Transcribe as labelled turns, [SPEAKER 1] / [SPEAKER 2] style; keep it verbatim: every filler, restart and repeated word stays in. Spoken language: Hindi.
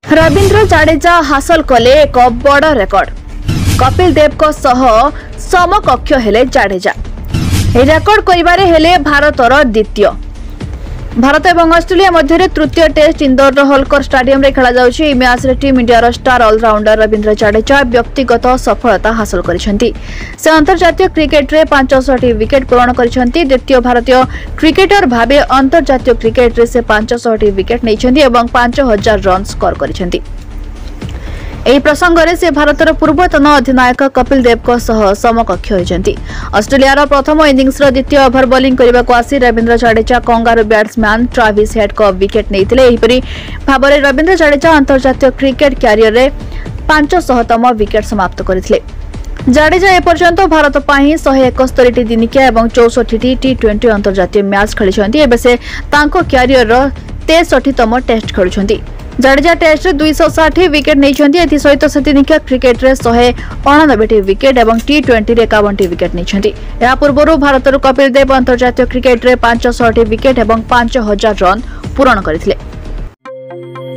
[SPEAKER 1] रवींद्र जाडेजा हासिल कले एक बड़ रेकर्ड। कपिल देव को सह समकक्ष हेले जाडेजा। ए रेकर्ड करिबारे हेले भारतर द्वितीय। भारत और ऑस्ट्रेलिया मध्य तृतीय टेस्ट इंदौर होलकर स्टेडियम रे खेला जाउछि। मैच रे team India star allrounder Ravindra Jadeja व्यक्तिगत सफलता हासिल करिसेंती। से अंतर्जातीय क्रिकेट रे पाँच सौ टी विकेट पूरण करिसेंती। द्वितीय भारतीय क्रिकेटर भाबे अंतर्जातीय क्रिकेट रे से पाँच सौ टी विकेट नैछंती एवं पाँच हज़ार रन स्कोर करिसेंती। एही प्रसंग रे से भारतर पूर्वतन अधिनायक कपिल देव को सह समकक्ष होइछंती। ऑस्ट्रेलियार प्रथम इनिंग्स रो द्वितीय ओभर बोलिंग करबा को आसी Ravindra Jadeja kangaroo batsman Travis Head को विकेट नैथिले। एहीपरि भाबरे रवींद्र जाडेजा अंतर्जातीय क्रिकेट क्यारियर रे पाँच सौ तम विकेट समाप्त करथिले। जाडेजा ए पर्यंत भारत पाही एक सौ इकहत्तर टी दिनिकिया एवं चौसठ टी टी ट्वेंटी अंतर्जातीय मैच खेलिछंती। एबे से तांको क्यारियर रो तिरसठ तम टेस्ट खेलुछंती। जाडेजा टेस्ट रे दो सौ साठ विकेट नैछंती। एथि सहित से दिनिकिया क्रिकेट रे एक सौ नवानवे टी विकेट एवं टी ट्वेंटी रे इक्यावन टी विकेट नैछंती। या पूर्वरु भारतर कपिल देव अंतर्जातीय क्रिकेट रे पाँच सौ टी विकेट एवं पाँच हज़ार रन पूरण करथिले।